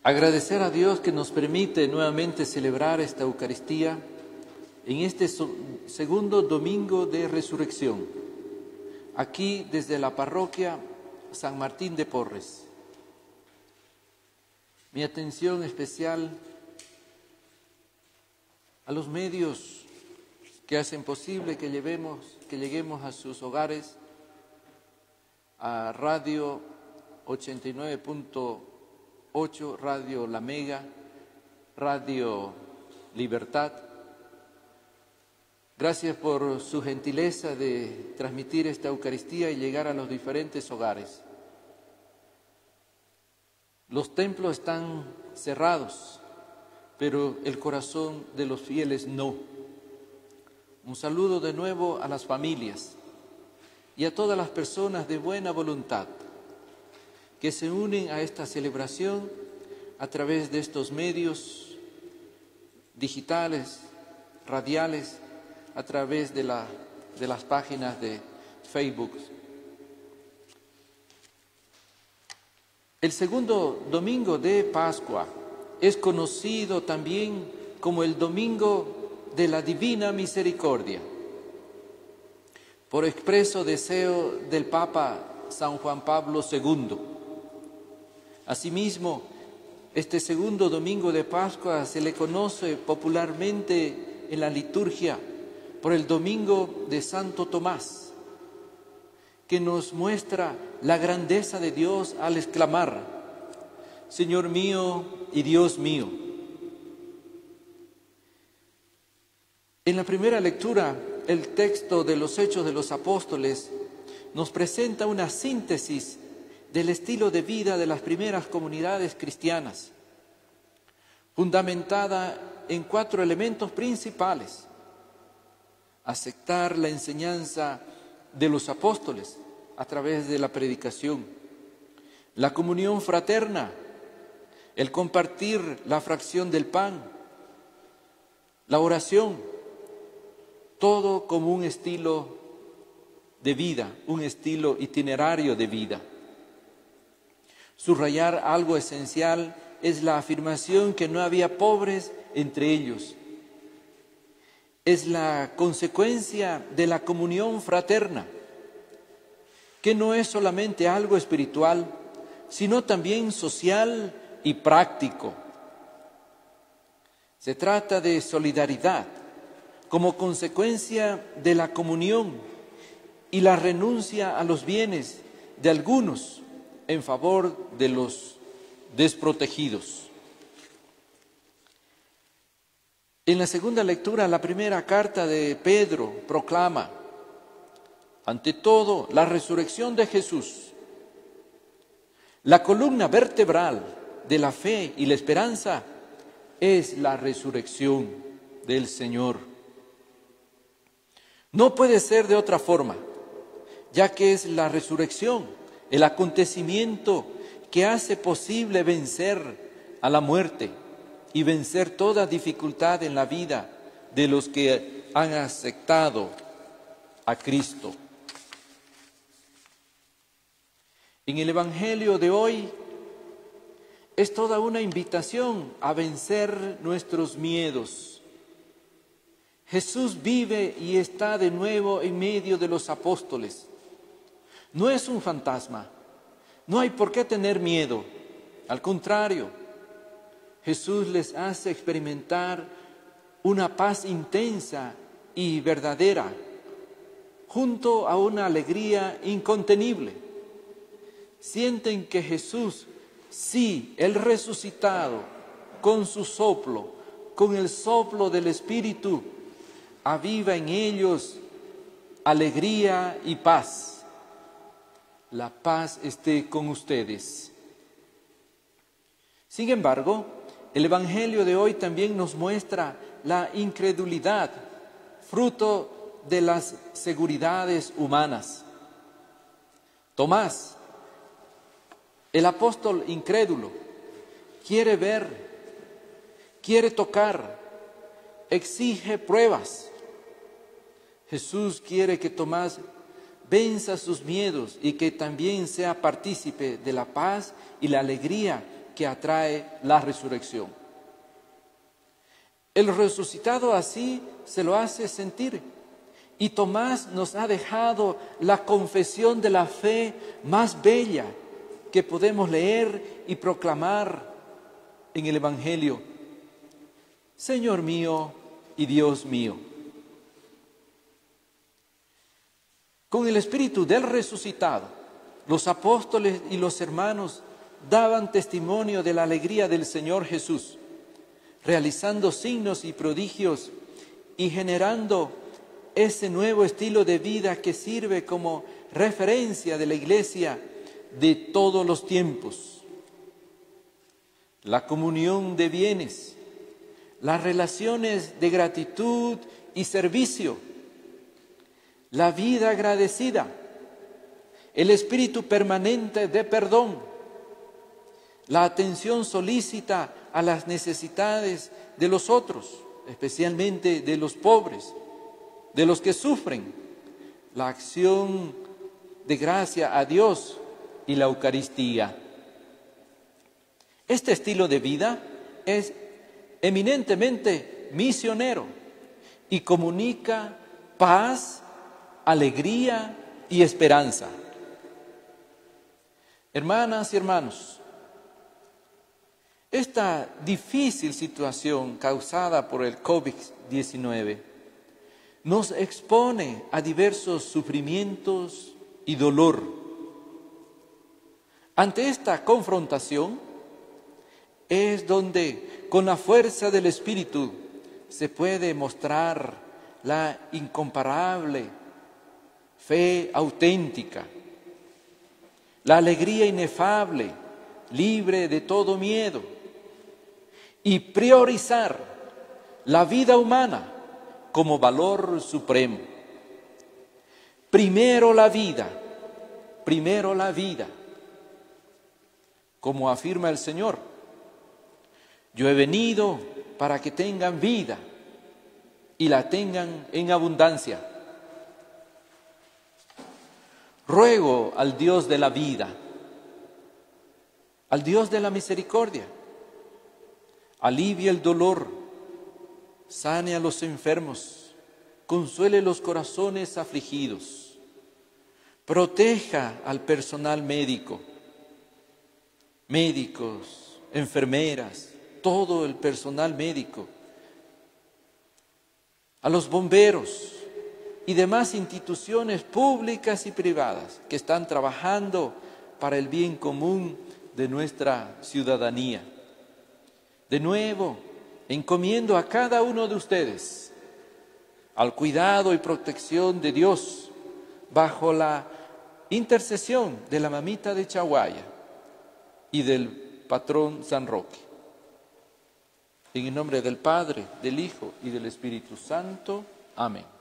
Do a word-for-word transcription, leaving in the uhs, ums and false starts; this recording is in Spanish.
Agradecer a Dios que nos permite nuevamente celebrar esta Eucaristía en este segundo domingo de Resurrección, aquí desde la parroquia San Martín de Porres. Mi atención especial a los medios que hacen posible que llevemos, que lleguemos a sus hogares, a Radio ochenta y nueve punto ocho, Radio La Mega, Radio Libertad. Gracias por su gentileza de transmitir esta Eucaristía y llegar a los diferentes hogares. Los templos están cerrados, pero el corazón de los fieles no. Un saludo de nuevo a las familias y a todas las personas de buena voluntad que se unen a esta celebración a través de estos medios digitales, radiales, a través de, la, de las páginas de Facebook. El segundo domingo de Pascua es conocido también como el Domingo de la Divina Misericordia, por expreso deseo del Papa San Juan Pablo segundo. Asimismo, este segundo domingo de Pascua se le conoce popularmente en la liturgia por el Domingo de Santo Tomás, que nos muestra la grandeza de Dios al exclamar: Señor mío y Dios mío. En la primera lectura, el texto de los Hechos de los Apóstoles nos presenta una síntesis del estilo de vida de las primeras comunidades cristianas, fundamentada en cuatro elementos principales: aceptar la enseñanza de los apóstoles a través de la predicación, la comunión fraterna, el compartir la fracción del pan, la oración, todo como un estilo de vida, un estilo itinerario de vida. Subrayar algo esencial es la afirmación que no había pobres entre ellos. Es la consecuencia de la comunión fraterna, que no es solamente algo espiritual, sino también social y práctico. Se trata de solidaridad como consecuencia de la comunión y la renuncia a los bienes de algunos en favor de los desprotegidos. En la segunda lectura, la primera carta de Pedro proclama, ante todo, la resurrección de Jesús, la columna vertebral de la fe y la esperanza es la resurrección del Señor. No puede ser de otra forma, ya que es la resurrección el acontecimiento que hace posible vencer a la muerte y vencer toda dificultad en la vida de los que han aceptado a Cristo. En el Evangelio de hoy es toda una invitación a vencer nuestros miedos. Jesús vive y está de nuevo en medio de los apóstoles. No es un fantasma, no hay por qué tener miedo. Al contrario, Jesús les hace experimentar una paz intensa y verdadera, junto a una alegría incontenible. Sienten que Jesús, sí, el resucitado, con su soplo, con el soplo del Espíritu, aviva en ellos alegría y paz. La paz esté con ustedes. Sin embargo, el Evangelio de hoy también nos muestra la incredulidad, fruto de las seguridades humanas. Tomás, el apóstol incrédulo, quiere ver, quiere tocar, exige pruebas. Jesús quiere que Tomás venza sus miedos y que también sea partícipe de la paz y la alegría que atrae la resurrección. El resucitado así se lo hace sentir. Y Tomás nos ha dejado la confesión de la fe más bella que podemos leer y proclamar en el Evangelio. Señor mío y Dios mío. Con el espíritu del resucitado, los apóstoles y los hermanos daban testimonio de la alegría del Señor Jesús, realizando signos y prodigios y generando ese nuevo estilo de vida que sirve como referencia de la Iglesia de todos los tiempos. La comunión de bienes, las relaciones de gratitud y servicio, la vida agradecida, el espíritu permanente de perdón, la atención solícita a las necesidades de los otros, especialmente de los pobres, de los que sufren, la acción de gracia a Dios y la Eucaristía. Este estilo de vida es eminentemente misionero y comunica paz, alegría y esperanza. Hermanas y hermanos, esta difícil situación causada por el COVID diecinueve nos expone a diversos sufrimientos y dolor. Ante esta confrontación es donde con la fuerza del Espíritu se puede mostrar la incomparable fe auténtica, la alegría inefable, libre de todo miedo, y priorizar la vida humana como valor supremo. Primero la vida, primero la vida. Como afirma el Señor, yo he venido para que tengan vida y la tengan en abundancia. Ruego al Dios de la vida, al Dios de la misericordia, alivie el dolor, sane a los enfermos, consuele los corazones afligidos, proteja al personal médico, médicos, enfermeras, todo el personal médico, a los bomberos y demás instituciones públicas y privadas que están trabajando para el bien común de nuestra ciudadanía. De nuevo, encomiendo a cada uno de ustedes al cuidado y protección de Dios bajo la intercesión de la mamita de Chaguaya y del patrón San Roque. En el nombre del Padre, del Hijo y del Espíritu Santo. Amén.